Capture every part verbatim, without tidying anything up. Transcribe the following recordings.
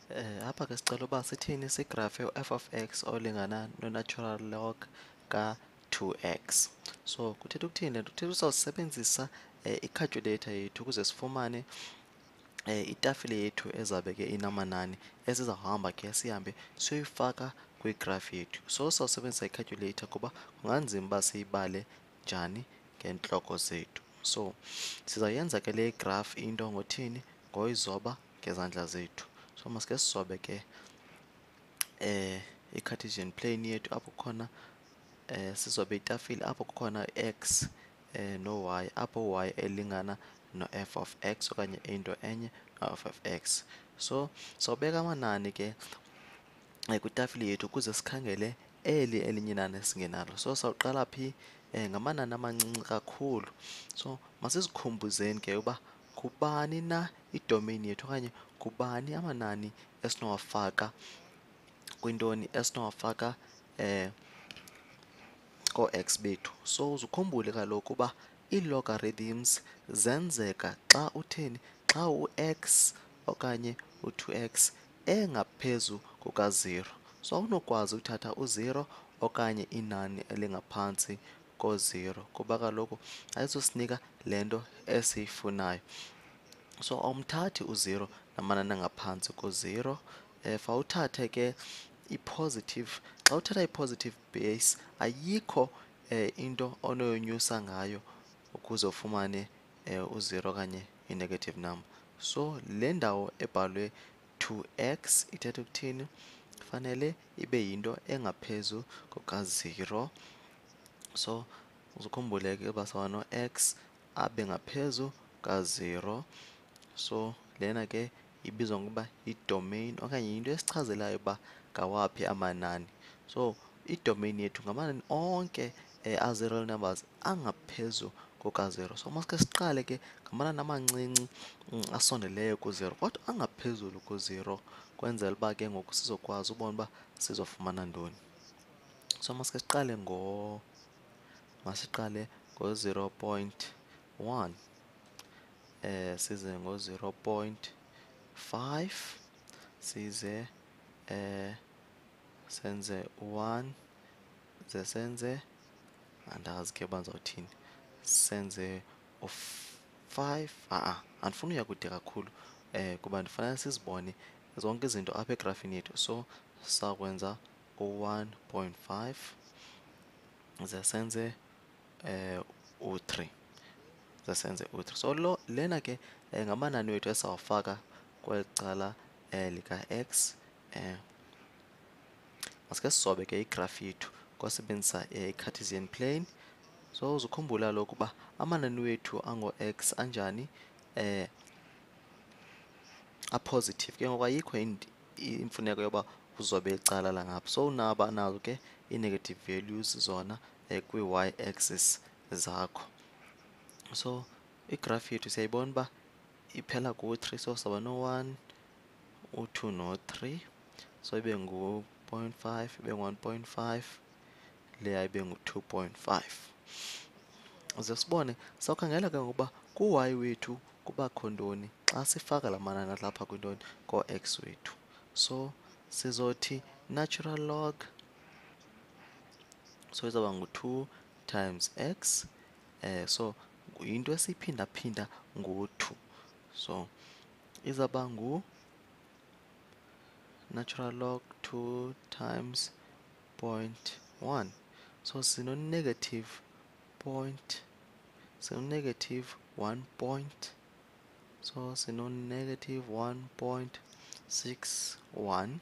Eh apha ke sicela uba sithini sigrafe u-f of x olingana no-natural log ka-two x. So kuthetha ukuthini le nto? Kuthetha uzawusebenzisa eh, i-calculator yethu ukuze sifumane eh, itafile yethu ezabe ke inamanani esizawuhamba ke sihambe siyoyifaka kwigraph yethu. So sawusebenzisa i-calculator kuba kunganzima uba siyibale njani ngeentloko zethu. So sizawuyenza ke le graph into ngothini? Ngoyizoba ngezandla zethu. So masike sizobe ke eh i-Cartesian plane yethu apho kukhona eh sizobe itafile apho kukhona x eh no y, apho y elingana no-f of x okanye into enye no-f of x. So sawubeka amanani ke eh, kwitafile yethu ukuze sikhangele eli elinye inani esingenalo. So sawuqala phi? Eh, ngamanani amancinci kakhulu. So masizikhumbuzeni ke uba kubani na idomain yethu okanye kubani amanani esinowafaka kwintoni esinowafaka eh koo-x bethu. So uzukhumbule kaloku uba ii-logarithms zenzeka xa utheni? Xa u-x okanye u-two x engaphezu kuka-zero. So awunokwazi uthatha u-zero okanye inani elingaphantsi ko-zero kuba kaloku ayizusinika le nto esiyifunayo. So awumthathi u-zero namanani angaphantsi ko-zero. Eh, fawuthathe ke i-positive. Xa uthatha i-positive base ayikho eh, into onoyonyusa ngayo ukuze ufumane eh, u-zero okanye i-negative number. So le ndawo ebhalwe two x ithetha ukuthini? Fanele ibe yinto engaphezu kuka-zero. So uzukhumbule ke uba sawuba no-x abe ngaphezu ka-zero. So lena ke ibizwa ngokuba yi-domain okanye yinto esichazelayo uba ngawaphi amanani. So idomain yethu ngamanani onke eh, a-zero numbers angaphezu kuka-zero. So masike siqale ke ngamanani amancinci mm, asondeleyo ku-zero kodwa angaphezulu ku-zero kwenzela uba ke ngoku sizokwazi ubona uba sizofumana ntoni. So masike siqale ngo masiqale ngo-zero point one. Eh size ngo-zero point five size eh senze one ze senze andazi ke uba ndizawuthini senze u-five. a-a andifuni uya kude kakhulu eh kuba ndifanele sizibone zonke izinto apha egrafini yethu. So sakwenza u-one point five ze senze eh u-three ze senze u-three. So lo lena ke eh, ngamanani wethu esawafaka kweli cala eh, lika-x. Eh masike sizobe ke igraph yethu ngosebenzisa i-Cartesian plane. So uzukhumbula lokhu uba amanani wethu ango-x anjani? Eh a-positive. Ke ngoku ayikho imfuneko yoba uzobe icala langapha. So unaba nazo ke ii-negative values zona eh, kwii-y axis zakho. So igraph yethu siyayibona uba iphela ku-three. So sawuba no-one, u-two no-three. So ibe ngu-point five, ibe ngu-one point five, leya ibe ngu-two point five. Ze sibone sawukhangela ke ngokuba ku-y wethu kubakho ntoni xa sifaka la manani alapha kwintoni koo-x wethu. So sizothi natural log, so izawuba ngu-two times x. Eh so yinto esiyiphindaphinda ngo-two. So izawuba ngu natural log two times point one. So sino-negative point, sino-negative one point, so sino-negative one point six one.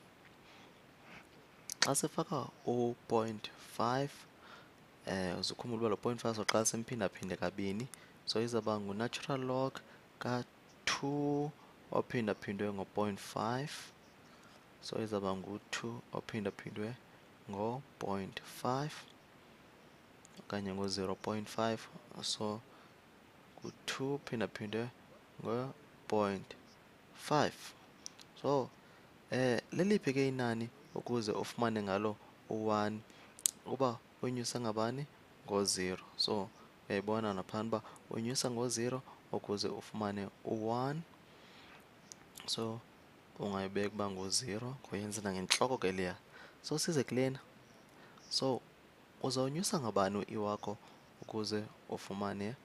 Xa sifaka u-point five eh uzukhumbula uba lo point five soqala simphindaphinde kabini. So izawuba ngu-natural log ka-two ophindaphindwe ngo-point five. So izawuba ngu-two ophindaphindwe ngo-point five okanye ngo-zero point five. So ngu-two phindaphindwe ngo-point five. So eh leliphi ke inani ukuze ufumane ngalo u-one uba unyusa ngabani? Ngo-zero. So uyayibona naphana uba unyusa ngo-zero ukuze ufumane u-one. So ungayibeka uba ngu-zero ngoyenza nangentloko ke leya. So size kulena, so uzawunyusa ngabani u-i wakho ukuze ufumane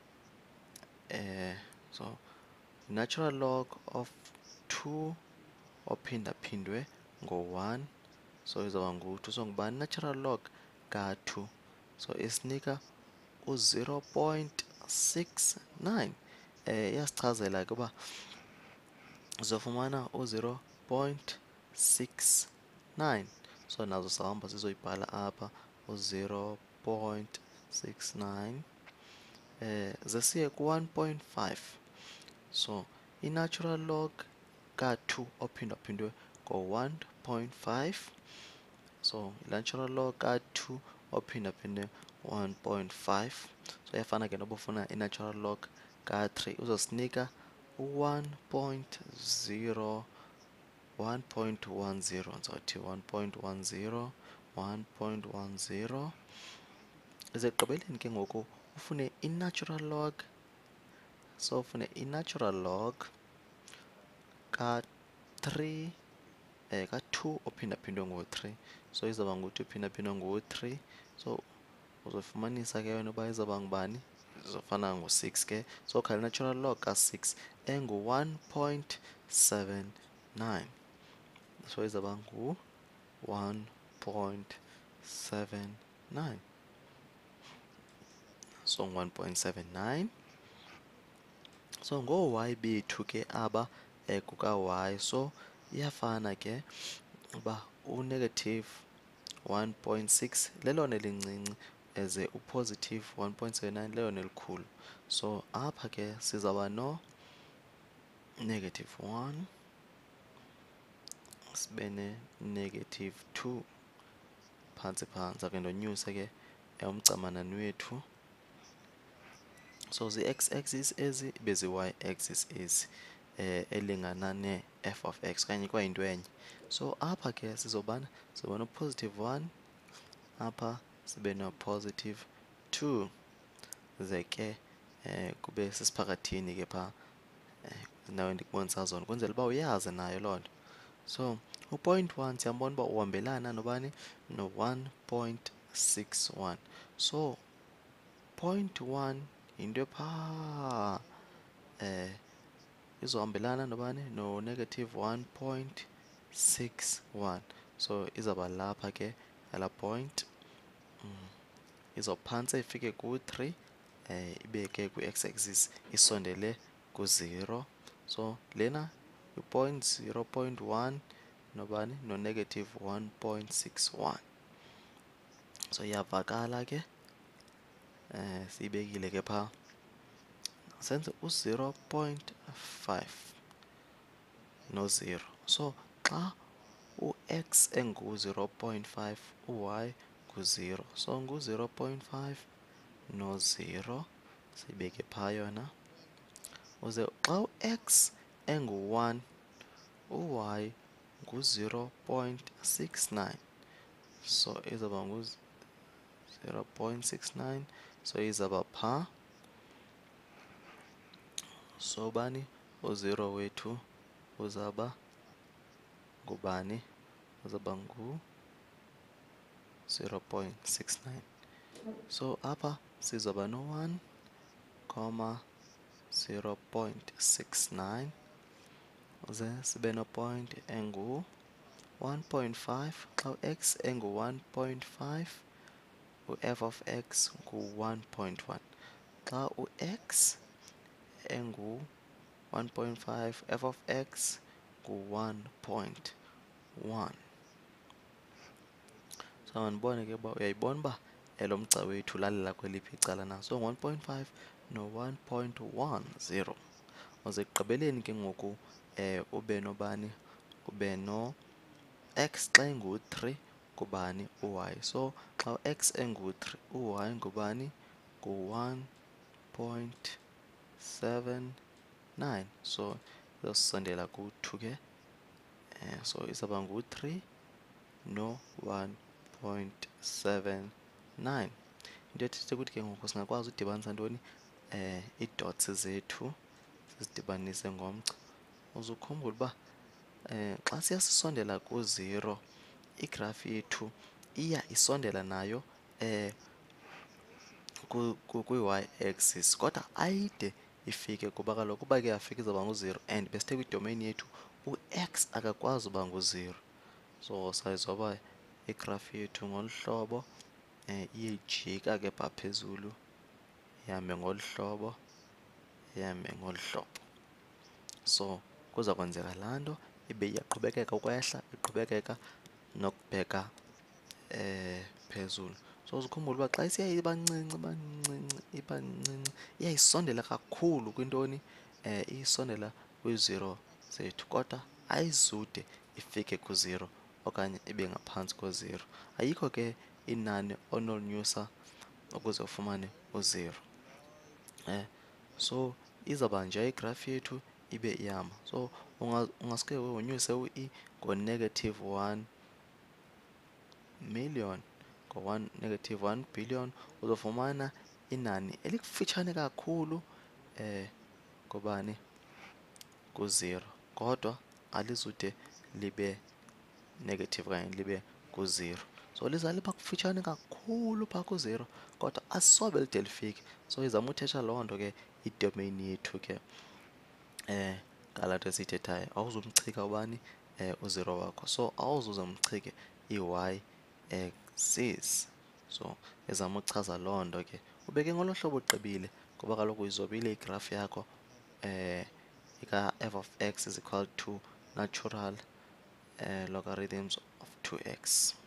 eh so natural log of two ophindaphindwe ngo-one, so izawuba ngu-two. So ngubani natural log ka-two? So isinika u-zero point six nine. Eh iyasichazela ke uba uzofumana u-zero point six nine. So nazo sahamba sizoyibhala apha u-zero point six nine. Eh zesiye ku-one point five. So i-natural log ka-two ophindaphindwe ngo-one point five. So i-natural log ka-two ophindaphindwe one point five. So iyafana ke noba ufuna i-natural log ka-three, uzosinika u-one point zero, one point one zero. Ndizawuthi one point one zero, one point one zero. Ize ekugqibeleni ke ngoku ufune i-natural log. So ufune i-natural log ka-three, eh ka-two ophindaphindwe ngo-three. So izawuba ngu-two ophindaphindwe ngo-three. So uzofumanisa ke yona uba izawuba ngubani? Izofana ngu-six ke. So kha i-natural log ka-six engu-one point seven nine. So izawuba ngu-one point seven nine. So one point seven nine. So ngoo-y bethu ke aba kuka-y. So iyafana ke uba u-negative one point six lelona elincinci eze u-positive one point seven nine lelona elikhulu. So apha ke sizawuba no negative one, sibe ne-negative two phantsi phaa. Ndizawuke ndonyuse ke umcamanani wethu. So zii-x-axis ezi ibe zii-y-axis ezi eh elingana ne-f of x okanye kwayinto enye. So apha ke sizobana sizoba no-positive one, apha sibe no-positive two. Ze ke eh kube sesiphakathini ke phaa endaweni ndikubonisa zona kwenzela uba uyazi nayo loo nto. So u-point one siyambona uba uhambelana nobani? No-one point six one. So point one yinto ephaa eh izohambelana nobani? No-negative one point six one. So izawuba lapha ke yalaa point. Izawuphantse ifike ku-three, eh ibe ke kwi-x-axis isondele ku-zero. So lena u-point zero point one nobani? No-negative one point six one. So iyavakala ke, eh siyibekile ke phaa. Senze u-zero point five no-zero. So xa u-x engu-zero point five, u-y ngu-zero. So ngu-zero point five no-zero, siyibeke phaa yona. Uze xa u-x engu-one, u-y ngu-zero point six nine. So izawuba ngu-zero point six nine. So izawuba phaa. So bani? U-zero wethu uzawuba ngubani? Uzawuba ngu-zero point six nine. So apha sizawuba no-one comma zero point six nine. Ze sibe no-point engu-one point five. Xa u-x engu-one point five, u-f of x ngu-one point one. Xa u-x engu-one point five, f of x ngu-one point one. So mandibone ke uba uyayibona uba lo mgca wethu ulalela kweliphi icala na. So one point five no-one point one zero. Uze ekugqibeleni ke ngoku eh ube nobani? Ube no x xa engu-three ngubani? U-y. So xa u-x engu-three, u-y ngubani? Ngu-one point seven nine. So izosondela ku-two ke. Eh so izawuba ngu-three no-one point seven nine. Into ethetha ukuthi ke ngoku singakwazi udibanisa ntoni? Eh ii-dots zethu sizidibanise ngomgca. Uze ukhumbule uba eh, xa siya sisondela ku-zero igraph yethu iya isondela nayo eh, kwi-y axis kodwa ayide ifike kuba kaloku uba ke yafika izawuba ngu-zero and besithe kwidomain yethu u-x akakwazi uba ngu-zero. So sayizoba igraph yethu ngolu hlobo eh, iye ijika ke phaa phezulu ihambe ngolu hlobo ihambe ngolu hlobo. So kuza kwenzeka laa nto ibe iyaqhubekeka ukwehla iqhubekeka nokubheka eh, phezulu. So zikhumbule uba xa isiya iba ncinci iba ncinci iba ncinci iyayisondela kakhulu kwintoni eh, iyisondela kwii-zero zethu kodwa ayizude ifike ku-zero okanye ibe ngaphantsi ko-zero. Ayikho ke inani onolinyusa ukuze ufumane u-zero. Eh, so izawuba nje igraph yethu ibe ihamba. So ungasuke wonyuse u-e ngo-negative one million ngo-one negative one billion uzofumana inani elikufitshane kakhulu eh kubani ku-zero kodwa alizude libe negative okanye libe ku-zero. So liza liba kufitshane kakhulu phaa ku-zero kodwa asobe lide lifike. So izama uthetha loo nto ke idomain yethu ke eh ngalaa nto siyithethayo awuzumchika ubani eh u-zero wakho. So awuzuze umchike i-y axis. So izama uchaza loo nto ke ubeke ngolo hlobo ugqibile ngoba kaloku izobile igraph yakho eh ika-f of x is equal to natural uh, logarithms of two x.